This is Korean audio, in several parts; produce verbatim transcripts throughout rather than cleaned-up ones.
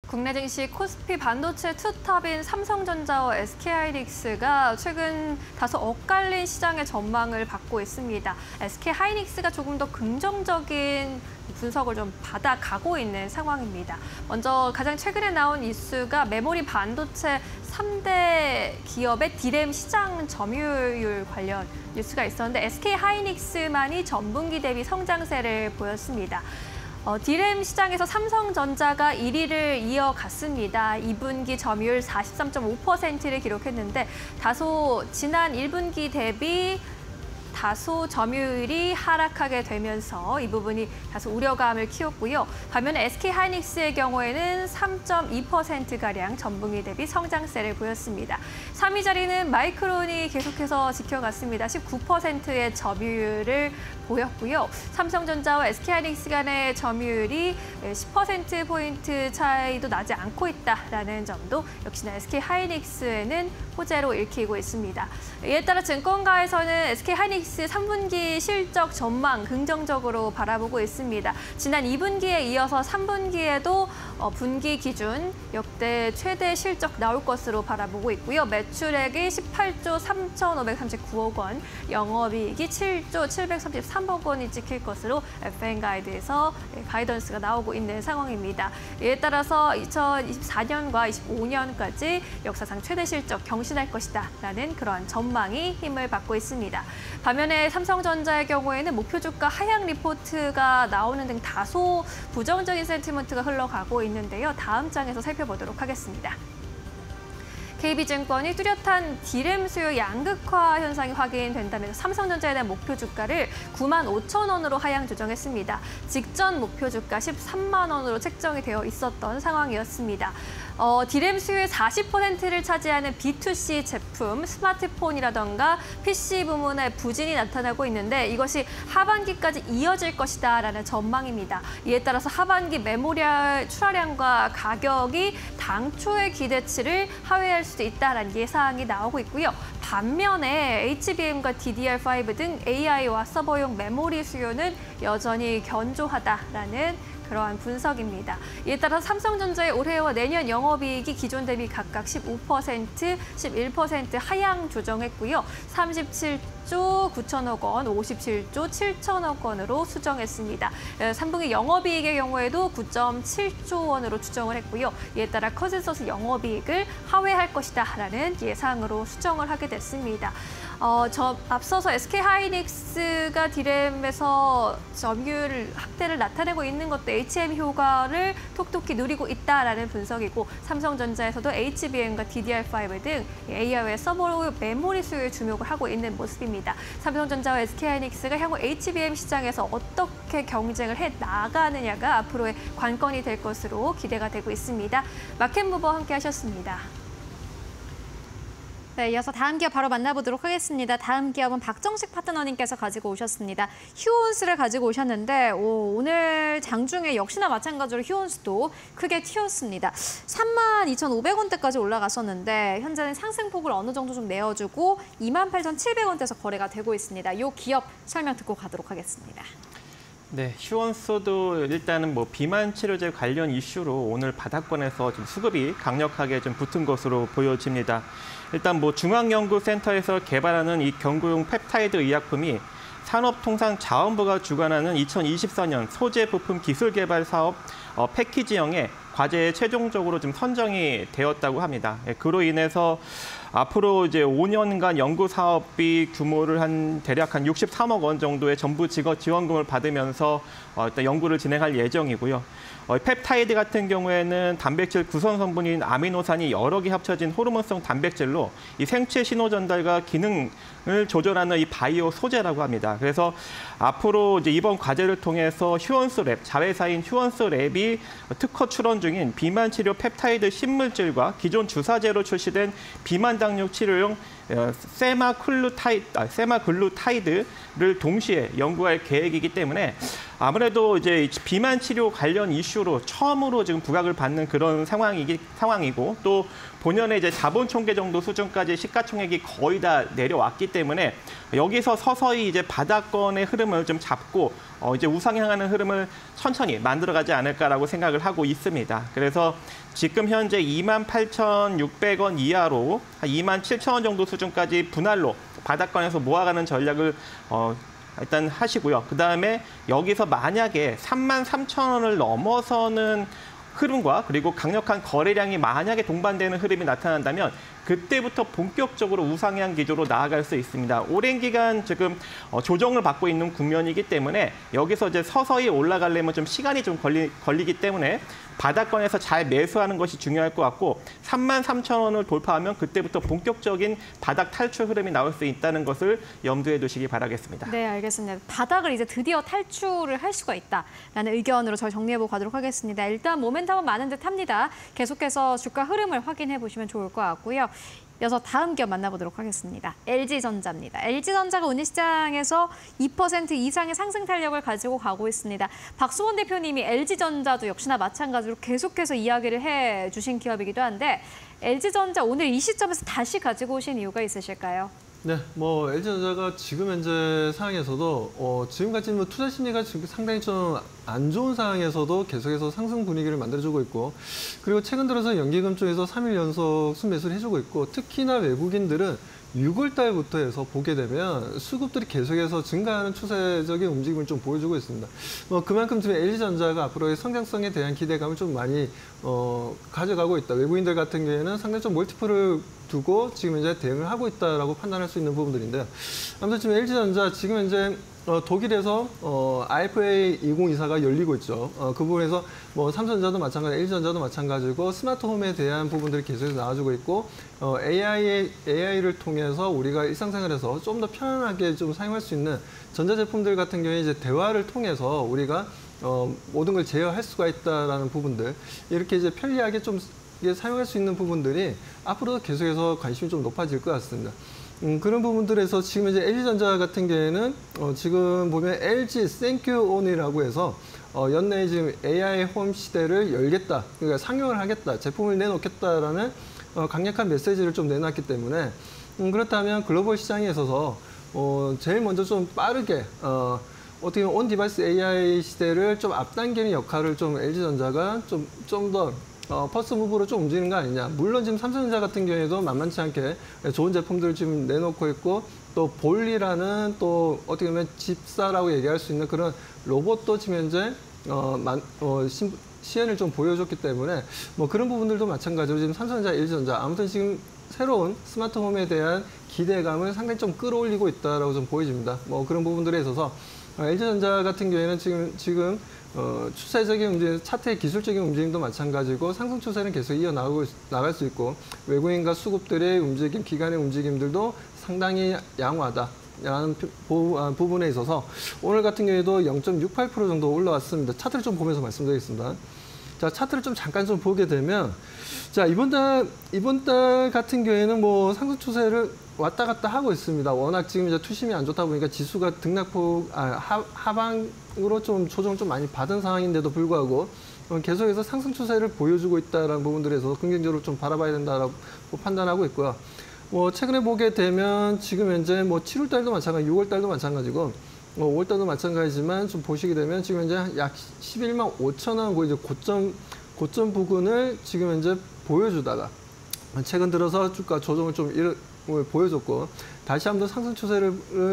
국내 증시 코스피 반도체 투탑인 삼성전자와 에스케이하이닉스가 최근 다소 엇갈린 시장의 전망을 받고 있습니다. 에스케이하이닉스가 조금 더 긍정적인 분석을 좀 받아가고 있는 상황입니다. 먼저 가장 최근에 나온 이슈가 메모리 반도체 삼 대 기업의 디램 시장 점유율 관련 뉴스가 있었는데 에스케이하이닉스만이 전분기 대비 성장세를 보였습니다. 어, 디램 시장에서 삼성전자가 일 위를 이어갔습니다. 이 분기 점유율 사십삼 점 오 퍼센트를 기록했는데 다소 지난 일 분기 대비 다소 점유율이 하락하게 되면서 이 부분이 다소 우려감을 키웠고요. 반면에 에스케이하이닉스의 경우에는 삼 점 이 퍼센트가량 전분기 대비 성장세를 보였습니다. 삼 위 자리는 마이크론이 계속해서 지켜갔습니다. 십구 퍼센트의 점유율을 보였고요. 삼성전자와 에스케이하이닉스 간의 점유율이 십 퍼센트 포인트 차이도 나지 않고 있다는 점도 역시나 에스케이하이닉스에는 호재로 읽히고 있습니다. 이에 따라 증권가에서는 에스케이하이닉스 삼 분기 실적 전망 긍정적으로 바라보고 있습니다. 지난 이 분기에 이어서 삼 분기에도 분기 기준 역대 최대 실적 나올 것으로 바라보고 있고요. 매출액이 십팔조 삼천오백삼십구억 원, 영업이익이 칠조 칠백삼십삼억 원이 찍힐 것으로 에프엔 가이드에서 가이던스가 나오고 있는 상황입니다. 이에 따라서 이천이십사 년과 이십오 년까지 역사상 최대 실적 경신할 것이다라는 그러한 전망이 힘을 받고 있습니다. 반면에 삼성전자의 경우에는 목표 주가 하향 리포트가 나오는 등 다소 부정적인 센티먼트가 흘러가고 있는데요. 다음 장에서 살펴보도록 하겠습니다. 케이비증권이 뚜렷한 디램 수요 양극화 현상이 확인된다면서 삼성전자에 대한 목표 주가를 구만 오천 원으로 하향 조정했습니다. 직전 목표 주가 십삼만 원으로 책정이 되어 있었던 상황이었습니다. 어, 디램 수요의 사십 퍼센트를 차지하는 비 투 씨 제품, 스마트폰이라던가 피씨 부문에 부진이 나타나고 있는데 이것이 하반기까지 이어질 것이다라는 전망입니다. 이에 따라서 하반기 메모리 출하량과 가격이 당초의 기대치를 하회할 수도 있다라는 예상이 나오고 있고요. 반면에 에이치비엠과 디디알 파이브 등 에이아이와 서버용 메모리 수요는 여전히 견조하다라는 그러한 분석입니다. 이에 따라 삼성전자의 올해와 내년 영업이익이 기존 대비 각각 십오 퍼센트, 십일 퍼센트 하향 조정했고요. 삼십칠조 구천억 원, 오십칠조 칠천억 원으로 수정했습니다. 삼 분기 영업이익의 경우에도 구 점 칠조 원으로 추정을 했고요. 이에 따라 컨센서스 영업이익을 하회할 것이다라는 예상으로 수정을 하게 됐습니다. 어, 저, 앞서서 에스케이하이닉스가 디램에서 점유율 확대를 나타내고 있는 것도 에이치엠 효과를 톡톡히 누리고 있다라는 분석이고 삼성전자에서도 에이치비엠과 디디알 파이브 등 에이아이의 서버 메모리 수요에 주목을 하고 있는 모습입니다. 삼성전자와 에스케이하이닉스가 향후 에이치비엠 시장에서 어떻게 경쟁을 해 나가느냐가 앞으로의 관건이 될 것으로 기대가 되고 있습니다. 마켓무버 함께 하셨습니다. 네, 이어서 다음 기업 바로 만나보도록 하겠습니다. 다음 기업은 박정식 파트너님께서 가지고 오셨습니다. 휴온스를 가지고 오셨는데 오, 오늘 장중에 역시나 마찬가지로 휴온스도 크게 튀었습니다. 삼만 이천오백 원대까지 올라갔었는데 현재는 상승폭을 어느 정도 좀 내어주고 이만 팔천칠백 원대에서 거래가 되고 있습니다. 이 기업 설명 듣고 가도록 하겠습니다. 네, 휴원소도 일단은 뭐 비만 치료제 관련 이슈로 오늘 바닥권에서 좀 수급이 강력하게 좀 붙은 것으로 보여집니다. 일단 뭐 중앙연구센터에서 개발하는 이 경구용 펩타이드 의약품이 산업통상자원부가 주관하는 이천이십사 년 소재 부품 기술 개발 사업 어, 패키지형의 과제에 최종적으로 좀 선정이 되었다고 합니다. 예, 그로 인해서 앞으로 이제 오 년간 연구 사업비 규모를 한 대략 한 육십삼억 원 정도의 정부 지원금을 받으면서 어, 일단 연구를 진행할 예정이고요. 어, 펩타이드 같은 경우에는 단백질 구성 성분인 아미노산이 여러 개 합쳐진 호르몬성 단백질로 이 생체 신호 전달과 기능을 조절하는 이 바이오 소재라고 합니다. 그래서 앞으로 이제 이번 과제를 통해서 휴원스랩, 자회사인 휴원스랩이 특허 출원 중인 비만 치료 펩타이드 신물질과 기존 주사제로 출시된 비만 당뇨 치료용 세마글루타이드, 아, 세마글루타이드를 동시에 연구할 계획이기 때문에 아무래도 이제 비만 치료 관련 이슈로 처음으로 지금 부각을 받는 그런 상황이기 상황이고 또 본연의 이제 자본 총계 정도 수준까지 시가총액이 거의 다 내려왔기 때문에 여기서 서서히 이제 바닥권의 흐름을 좀 잡고 어 이제 우상향하는 흐름을 천천히 만들어가지 않을까라고 생각을 하고 있습니다. 그래서 지금 현재 이만 팔천육백 원 이하로 한 이만 칠천 원 정도 수준까지 분할로 바닥권에서 모아가는 전략을 어 일단 하시고요. 그다음에 여기서 만약에 삼만 삼천 원을 넘어서는 흐름과 그리고 강력한 거래량이 만약에 동반되는 흐름이 나타난다면 그때부터 본격적으로 우상향 기조로 나아갈 수 있습니다. 오랜 기간 지금 조정을 받고 있는 국면이기 때문에 여기서 이제 서서히 올라가려면 좀 시간이 좀 걸리, 걸리기 때문에 바닥권에서 잘 매수하는 것이 중요할 것 같고 삼만 삼천 원을 돌파하면 그때부터 본격적인 바닥 탈출 흐름이 나올 수 있다는 것을 염두에 두시기 바라겠습니다. 네, 알겠습니다. 바닥을 이제 드디어 탈출을 할 수가 있다라는 의견으로 저희 정리해보고 가도록 하겠습니다. 일단 모멘텀은 많은 듯 합니다. 계속해서 주가 흐름을 확인해 보시면 좋을 것 같고요. 이어서 다음 기업 만나보도록 하겠습니다. 엘지전자입니다. 엘지전자가 오늘 시장에서 이 퍼센트 이상의 상승 탄력을 가지고 가고 있습니다. 박수원 대표님이 엘지전자도 역시나 마찬가지로 계속해서 이야기를 해주신 기업이기도 한데 엘지전자 오늘 이 시점에서 다시 가지고 오신 이유가 있으실까요? 네, 뭐 엘지전자가 지금 현재 상황에서도 어, 지금까지 뭐 투자 심리가 지금 상당히 좀 안 좋은 상황에서도 계속해서 상승 분위기를 만들어주고 있고 그리고 최근 들어서 연기금 쪽에서 삼 일 연속 순매수를 해주고 있고 특히나 외국인들은 유월 달부터 해서 보게 되면 수급들이 계속해서 증가하는 추세적인 움직임을 좀 보여주고 있습니다. 뭐 그만큼 지금 엘지전자가 앞으로의 성장성에 대한 기대감을 좀 많이 어, 가져가고 있다. 외국인들 같은 경우에는 상당히 좀 멀티플을 두고 지금 이제 대응을 하고 있다라고 판단할 수 있는 부분들인데요. 아무튼 지금 엘지전자 지금 현재 어, 독일에서 어, 아이에프에이 이천이십사가 열리고 있죠. 어, 그 부분에서 뭐 삼성전자도 마찬가지, 엘지전자도 마찬가지고 스마트홈에 대한 부분들이 계속해서 나와주고 있고 어, 에이아이, 에이아이를 통해서 우리가 일상생활에서 좀 더 편안하게 좀 사용할 수 있는 전자제품들 같은 경우에 이제 대화를 통해서 우리가 어, 모든 걸 제어할 수가 있다라는 부분들 이렇게 이제 편리하게 좀 사용할 수 있는 부분들이 앞으로 계속해서 관심이 좀 높아질 것 같습니다. 음, 그런 부분들에서 지금 이제 엘지전자 같은 경우에는 어, 지금 보면 엘지 Thank You On이라고 해서 어, 연내에 지금 에이아이 홈 시대를 열겠다, 그러니까 상용을 하겠다, 제품을 내놓겠다라는 어, 강력한 메시지를 좀 내놨기 때문에 음, 그렇다면 글로벌 시장에 있어서 어, 제일 먼저 좀 빠르게 어, 어떻게 보면 온 디바이스 에이아이 시대를 좀 앞당기는 역할을 좀 엘지전자가 좀 좀 더 어, 퍼스트 무브로 좀 움직이는 거 아니냐. 물론 지금 삼성전자 같은 경우에도 만만치 않게 좋은 제품들을 지금 내놓고 있고 또 볼리라는 또 어떻게 보면 집사라고 얘기할 수 있는 그런 로봇도 지금 현재 어, 만, 어, 시, 시연을 좀 보여줬기 때문에 뭐 그런 부분들도 마찬가지로 지금 삼성전자, 엘지전자 아무튼 지금 새로운 스마트홈에 대한 기대감을 상당히 좀 끌어올리고 있다라고 좀 보여집니다. 뭐 그런 부분들에 있어서 어, 엘지전자 같은 경우에는 지금 지금 어, 추세적인 움직임, 차트의 기술적인 움직임도 마찬가지고 상승 추세는 계속 이어나가고 나갈 수 있고 외국인과 수급들의 움직임, 기관의 움직임들도 상당히 양호하다라는 부분에 있어서 오늘 같은 경우에도 영 점 육팔 퍼센트 정도 올라왔습니다. 차트를 좀 보면서 말씀드리겠습니다. 자, 차트를 좀 잠깐 좀 보게 되면 자, 이번 달 이번 달 같은 경우에는 뭐 상승 추세를 왔다 갔다 하고 있습니다. 워낙 지금 이제 투심이 안 좋다 보니까 지수가 등락폭 아, 하, 하방으로 좀 조정을 좀 많이 받은 상황인데도 불구하고 계속해서 상승 추세를 보여주고 있다라는 부분들에서 긍정적으로 좀 바라봐야 된다라고 판단하고 있고요. 뭐 최근에 보게 되면 지금 현재 뭐 칠월 달도 마찬가지, 유월 달도 마찬가지고 뭐 오월 달도 마찬가지지만 좀 보시게 되면 지금 현재 약 십일만 오천 원 그 이제 고점 고점 부근을 지금 현재 보여주다가 최근 들어서 주가 조정을 좀 이르 보여줬고 다시 한번 상승 추세를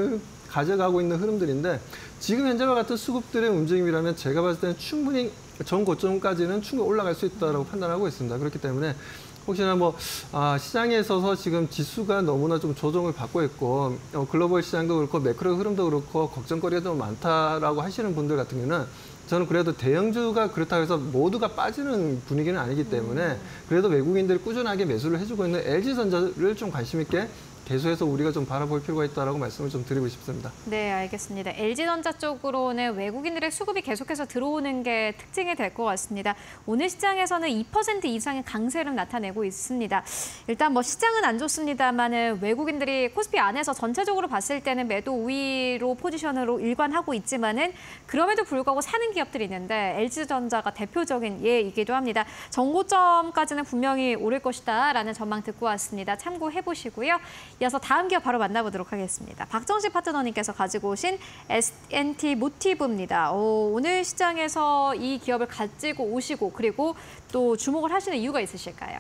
가져가고 있는 흐름들인데 지금 현재와 같은 수급들의 움직임이라면 제가 봤을 때는 충분히 전 고점까지는 충분히 올라갈 수 있다고 판단하고 있습니다. 그렇기 때문에 혹시나 뭐 아, 시장에 있어서 지금 지수가 너무나 좀 조정을 받고 있고 어, 글로벌 시장도 그렇고 매크로 흐름도 그렇고 걱정거리가 좀 많다라고 하시는 분들 같은 경우는 저는 그래도 대형주가 그렇다고 해서 모두가 빠지는 분위기는 아니기 때문에 그래도 외국인들이 꾸준하게 매수를 해주고 있는 엘지전자를 좀 관심 있게 계속해서 우리가 좀 바라볼 필요가 있다라고 말씀을 좀 드리고 싶습니다. 네, 알겠습니다. 엘지전자 쪽으로는 외국인들의 수급이 계속해서 들어오는 게 특징이 될 것 같습니다. 오늘 시장에서는 이 퍼센트 이상의 강세를 나타내고 있습니다. 일단 뭐 시장은 안 좋습니다만은 외국인들이 코스피 안에서 전체적으로 봤을 때는 매도 우위로 포지션으로 일관하고 있지만은 그럼에도 불구하고 사는 기업들이 있는데 엘지전자가 대표적인 예이기도 합니다. 정고점까지는 분명히 오를 것이다라는 전망 듣고 왔습니다. 참고해 보시고요. 이어서 다음 기업 바로 만나보도록 하겠습니다. 박정식 파트너님께서 가지고 오신 에스엔티 모티브입니다. 오, 오늘 시장에서 이 기업을 가지고 오시고 그리고 또 주목을 하시는 이유가 있으실까요?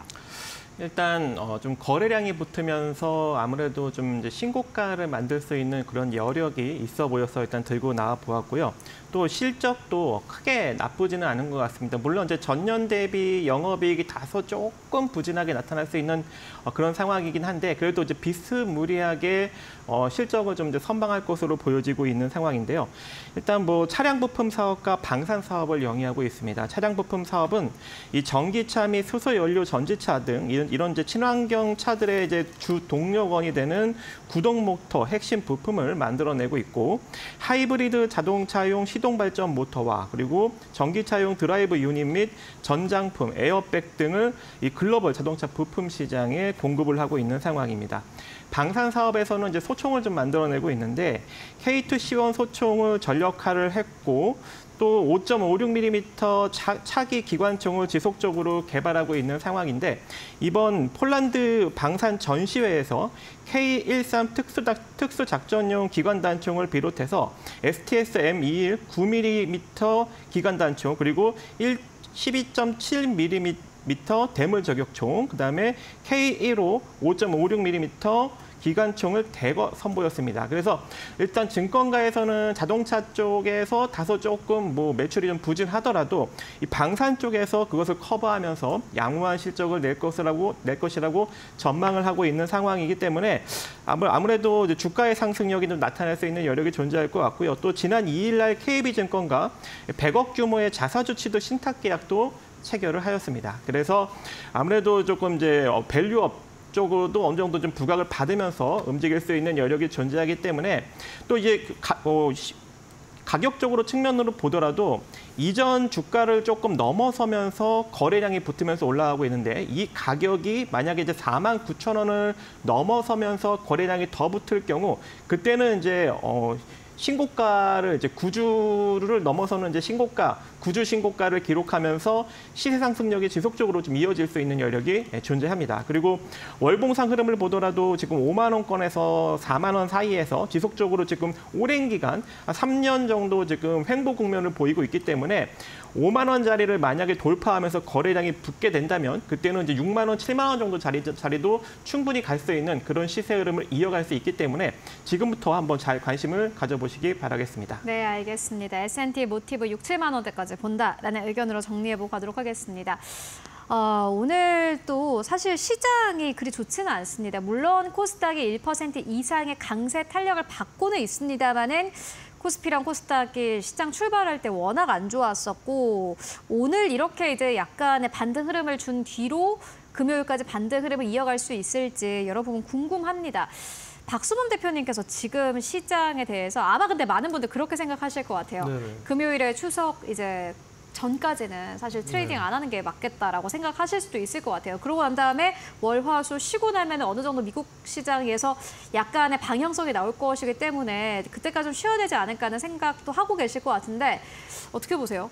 일단 어, 좀 거래량이 붙으면서 아무래도 좀 이제 신고가를 만들 수 있는 그런 여력이 있어 보여서 일단 들고 나와 보았고요. 또 실적도 크게 나쁘지는 않은 것 같습니다. 물론 이제 전년 대비 영업이익이 다소 조금 부진하게 나타날 수 있는 어, 그런 상황이긴 한데 그래도 이제 비스무리하게 어, 실적을 좀 이제 선방할 것으로 보여지고 있는 상황인데요. 일단 뭐 차량 부품 사업과 방산 사업을 영위하고 있습니다. 차량 부품 사업은 이 전기차 및 수소 연료 전지차 등 이런, 이런 이제 친환경 차들의 이제 주 동력원이 되는 구동 모터 핵심 부품을 만들어내고 있고 하이브리드 자동차용 시동 발전 모터와 그리고 전기차용 드라이브 유닛 및 전장품, 에어백 등을 이 글로벌 자동차 부품 시장에 공급을 하고 있는 상황입니다. 방산 사업에서는 이제 소총을 좀 만들어내고 있는데 케이 투 씨 원 소총을 전력화를 했고 또 오 점 오육 밀리미터 차, 차기 기관총을 지속적으로 개발하고 있는 상황인데 이번 폴란드 방산 전시회에서 케이 십삼 특수작, 특수작전용 기관단총을 비롯해서 에스티에스 엠 이십일 구 밀리미터 기관단총 그리고 십이 점 칠 밀리미터 대물 저격총, 그다음에 케이 십오 오 점 오육 밀리미터 기관총을 대거 선보였습니다. 그래서 일단 증권가에서는 자동차 쪽에서 다소 조금 뭐 매출이 좀 부진하더라도 이 방산 쪽에서 그것을 커버하면서 양호한 실적을 낼 것이라고 낼 것이라고 전망을 하고 있는 상황이기 때문에 아무래도 이제 주가의 상승력이 좀 나타날 수 있는 여력이 존재할 것 같고요. 또 지난 이 일 날 케이비증권과 백억 규모의 자사주치도 신탁 계약도 체결을 하였습니다. 그래서 아무래도 조금 이제 밸류업 쪽으로도 어느 정도 좀 부각을 받으면서 움직일 수 있는 여력이 존재하기 때문에 또 이제 가, 어, 가격적으로 측면으로 보더라도 이전 주가를 조금 넘어서면서 거래량이 붙으면서 올라가고 있는데 이 가격이 만약에 이제 사만 구천 원을 넘어서면서 거래량이 더 붙을 경우 그때는 이제 어, 신고가를 이제 구주를 넘어서는 이제 신고가, 구주 신고가를 기록하면서 시세 상승력이 지속적으로 좀 이어질 수 있는 여력이 존재합니다. 그리고 월봉상 흐름을 보더라도 지금 오만 원권에서 사만 원 사이에서 지속적으로 지금 오랜 기간 삼 년 정도 지금 횡보 국면을 보이고 있기 때문에 오만 원짜리를 만약에 돌파하면서 거래량이 붙게 된다면 그때는 이제 육만 원, 칠만 원 정도 자리, 자리도 충분히 갈 수 있는 그런 시세 흐름을 이어갈 수 있기 때문에 지금부터 한번 잘 관심을 가져보시기 바라겠습니다. 네, 알겠습니다. 에스엔티 모티브 육, 칠만 원대까지 본다라는 의견으로 정리해보고 가도록 하겠습니다. 어, 오늘 또 사실 시장이 그리 좋지는 않습니다. 물론 코스닥이 일 퍼센트 이상의 강세 탄력을 받고는 있습니다만은 코스피랑 코스닥이 시장 출발할 때 워낙 안 좋았었고 오늘 이렇게 이제 약간의 반등 흐름을 준 뒤로 금요일까지 반등 흐름을 이어갈 수 있을지 여러분 궁금합니다. 박수범 대표님께서 지금 시장에 대해서 아마 근데 많은 분들 그렇게 생각하실 것 같아요. 네네. 금요일에 추석 이제 전까지는 사실 트레이딩 네. 안 하는 게 맞겠다라고 생각하실 수도 있을 것 같아요. 그러고 난 다음에 월, 화, 수 쉬고 나면 어느 정도 미국 시장에서 약간의 방향성이 나올 것이기 때문에 그때까지 좀 쉬어야 되지 않을까 하는 생각도 하고 계실 것 같은데 어떻게 보세요?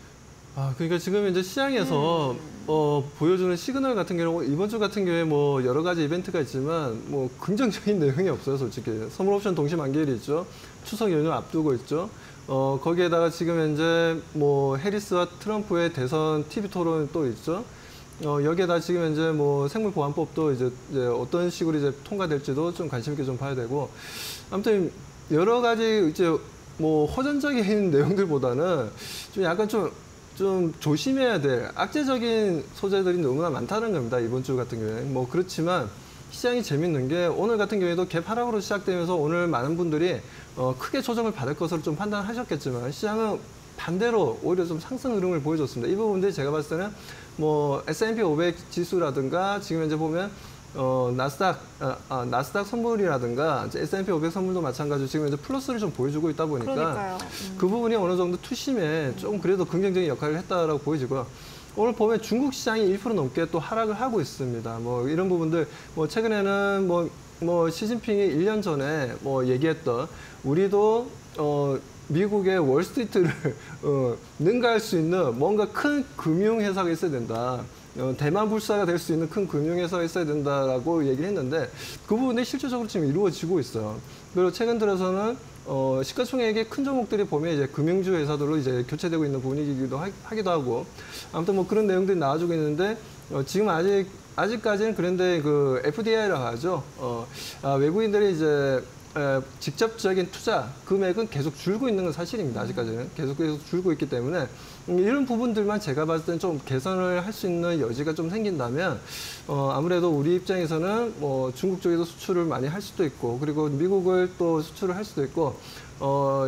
아, 그러니까 지금 이제 시장에서 음. 어, 보여주는 시그널 같은 경우 이번 주 같은 경우에 뭐 여러 가지 이벤트가 있지만 뭐 긍정적인 내용이 없어요, 솔직히. 선물 옵션 동시 만기일이 있죠. 추석 연휴 앞두고 있죠. 어, 거기에다가 지금 현재 뭐 해리스와 트럼프의 대선 티비 토론이 또 있죠. 어, 여기에다 지금 현재 뭐 생물보안법도 이제, 이제 어떤 식으로 이제 통과될지도 좀 관심 있게 좀 봐야 되고. 아무튼 여러 가지 이제 뭐 호전적인 내용들보다는 좀 약간 좀 좀 조심해야 될 악재적인 소재들이 너무나 많다는 겁니다. 이번 주 같은 경우에. 뭐 그렇지만 시장이 재밌는 게 오늘 같은 경우에도 갭 하락으로 시작되면서 오늘 많은 분들이 어, 크게 조정을 받을 것으로 좀 판단하셨겠지만 시장은 반대로 오히려 좀 상승 흐름을 보여줬습니다. 이 부분들이 제가 봤을 때는 뭐 에스 앤 피 오백 지수라든가 지금 현재 보면 어, 나스닥, 아, 아, 나스닥 선물이라든가 에스 앤 피 오백 선물도 마찬가지로 지금 이제 플러스를 좀 보여주고 있다 보니까 그러니까요. 음. 그 부분이 어느 정도 투심에 좀 그래도 긍정적인 역할을 했다라고 보여지고요. 오늘 보면 중국 시장이 일 퍼센트 넘게 또 하락을 하고 있습니다. 뭐 이런 부분들, 뭐 최근에는 뭐, 뭐 시진핑이 일 년 전에 뭐 얘기했던 우리도 어, 미국의 월스트리트를 어, 능가할 수 있는 뭔가 큰 금융회사가 있어야 된다. 어, 대만 불사가 될 수 있는 큰 금융회사가 있어야 된다라고 얘기를 했는데 그 부분이 실질적으로 지금 이루어지고 있어요. 그리고 최근 들어서는 어, 시가총액의 큰 종목들이 보면 이제 금융주 회사들로 이제 교체되고 있는 분위기이기도 하, 하기도 하고 아무튼 뭐 그런 내용들이 나와주고 있는데 어, 지금 아직 아직까지는 그런데 그 에프 디 아이라고 하죠. 어, 아, 외국인들이 이제 에, 직접적인 투자 금액은 계속 줄고 있는 건 사실입니다. 아직까지는 계속 계속 줄고 있기 때문에 음, 이런 부분들만 제가 봤을 때는 좀 개선을 할 수 있는 여지가 좀 생긴다면 어, 아무래도 우리 입장에서는 뭐 중국 쪽에도 수출을 많이 할 수도 있고 그리고 미국을 또 수출을 할 수도 있고 어,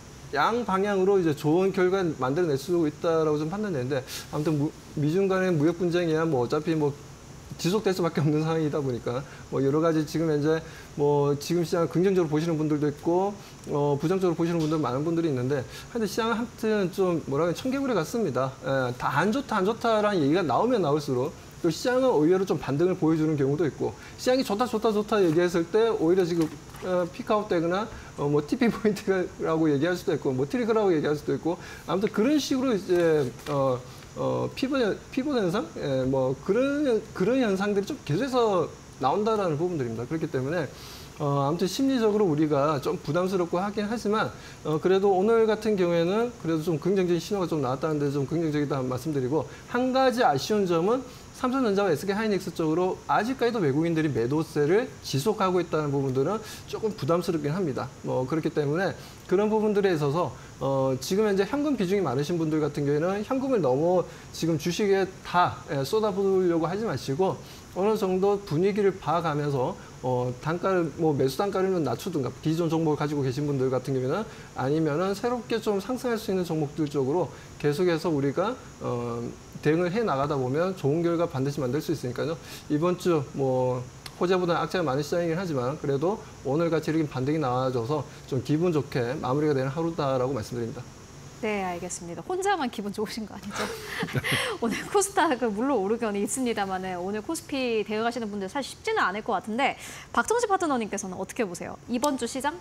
양 방향으로 이제 좋은 결과 만들어낼 수 있다라고 좀 판단되는데 아무튼 무, 미중 간의 무역 분쟁이야 뭐 어차피 뭐 지속될 수밖에 없는 상황이다 보니까 뭐 여러 가지 지금 현재 뭐 지금 시장을 긍정적으로 보시는 분들도 있고 어 부정적으로 보시는 분들 많은 분들이 있는데 하여튼 시장은 하여튼 좀 뭐라 그래 청개구리 같습니다. 다 안 좋다 안 좋다라는 얘기가 나오면 나올수록 또 시장은 오히려 좀 반등을 보여주는 경우도 있고 시장이 좋다 좋다 좋다 얘기했을 때 오히려 지금 어, 피크아웃 되거나 어, 뭐 티피 포인트라고 얘기할 수도 있고 뭐 트리거라고 얘기할 수도 있고 아무튼 그런 식으로 이제 어 어, 피벗, 피벗 현상? 예, 뭐, 그런, 그런 현상들이 좀 계속해서 나온다라는 부분들입니다. 그렇기 때문에, 어, 아무튼 심리적으로 우리가 좀 부담스럽고 하긴 하지만, 어, 그래도 오늘 같은 경우에는 그래도 좀 긍정적인 신호가 좀 나왔다는 데 좀 긍정적이다 말씀드리고, 한 가지 아쉬운 점은 삼성전자와 에스케이 하이닉스 쪽으로 아직까지도 외국인들이 매도세를 지속하고 있다는 부분들은 조금 부담스럽긴 합니다. 뭐 그렇기 때문에 그런 부분들에 있어서 어 지금 현재 현금 비중이 많으신 분들 같은 경우에는 현금을 너무 지금 주식에 다 쏟아부으려고 하지 마시고 어느 정도 분위기를 봐가면서 어 단가를 뭐 매수 단가를 낮추든가 기존 종목을 가지고 계신 분들 같은 경우에는 아니면은 새롭게 좀 상승할 수 있는 종목들 쪽으로 계속해서 우리가 어 대응을 해 나가다 보면 좋은 결과 반드시 만들 수 있으니까요. 이번 주 뭐 호재보다는 악재가 많은 시장이긴 하지만 그래도 오늘같이 이렇게 반등이 나와줘서 좀 기분 좋게 마무리가 되는 하루다라고 말씀드립니다. 네, 알겠습니다. 혼자만 기분 좋으신 거 아니죠? 오늘 코스닥은 물론 오르기는 있습니다만 오늘 코스피 대응하시는 분들 사실 쉽지는 않을 것 같은데 박정식 파트너님께서는 어떻게 보세요? 이번 주 시장?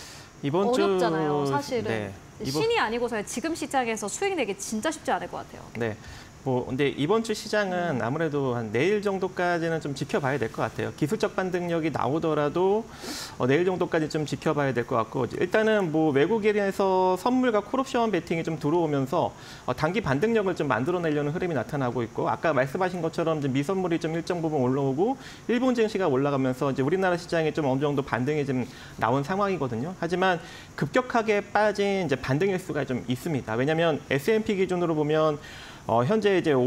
이번 어렵잖아요, 주... 사실은. 네, 이번... 신이 아니고서야 지금 시장에서 수익 내기 진짜 쉽지 않을 것 같아요. 네. 뭐 근데 이번 주 시장은 아무래도 한 내일 정도까지는 좀 지켜봐야 될 것 같아요. 기술적 반등력이 나오더라도 어, 내일 정도까지 좀 지켜봐야 될 것 같고 일단은 뭐 외국인에서 선물과 콜옵션 베팅이 좀 들어오면서 어, 단기 반등력을 좀 만들어내려는 흐름이 나타나고 있고 아까 말씀하신 것처럼 이제 미선물이 좀 일정 부분 올라오고 일본 증시가 올라가면서 이제 우리나라 시장에 좀 어느 정도 반등이 좀 나온 상황이거든요. 하지만 급격하게 빠진 이제 반등 일수가 좀 있습니다. 왜냐하면 에스 앤 피 기준으로 보면 어, 현재 이제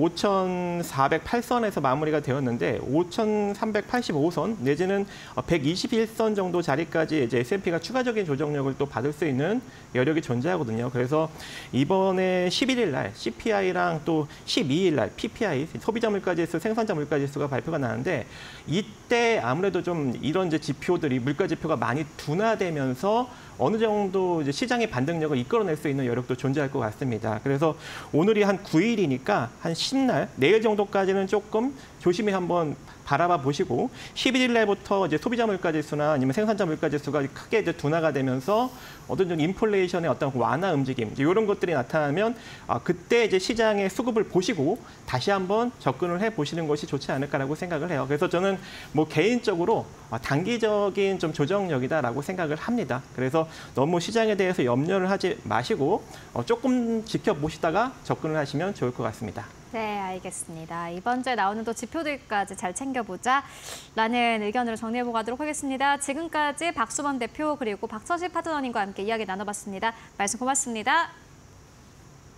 오천사백팔 선에서 마무리가 되었는데 오천삼백팔십오 선 내지는 백이십일 선 정도 자리까지 이제 에스 앤 피가 추가적인 조정력을 또 받을 수 있는 여력이 존재하거든요. 그래서 이번에 십일 일 날 씨 피 아이랑 또 십이 일 날 피 피 아이 소비자 물가지수, 생산자 물가지수가 발표가 나는데 이때 아무래도 좀 이런 이제 지표들이 물가 지표가 많이 둔화되면서 어느 정도 이제 시장의 반등력을 이끌어낼 수 있는 여력도 존재할 것 같습니다. 그래서 오늘이 한 구 일이니까 한 십 날, 내일 정도까지는 조금 조심히 한번 바라봐 보시고 십일 일 날부터 이제 소비자 물가지수나 아니면 생산자 물가지수가 크게 이제 둔화가 되면서 어떤 좀 인플레이션의 어떤 완화 움직임 이런 것들이 나타나면 아, 그때 이제 시장의 수급을 보시고 다시 한번 접근을 해 보시는 것이 좋지 않을까라고 생각을 해요. 그래서 저는 뭐 개인적으로 단기적인 좀 조정력이다라고 생각을 합니다. 그래서 너무 시장에 대해서 염려를 하지 마시고 조금 지켜보시다가 접근을 하시면 좋을 것 같습니다. 네, 알겠습니다. 이번 주에 나오는 또 지표들까지 잘 챙겨보자 라는 의견으로 정리해보고 가도록 하겠습니다. 지금까지 박수범 대표 그리고 박서식 파트너님과 함께 이야기 나눠봤습니다. 말씀 고맙습니다.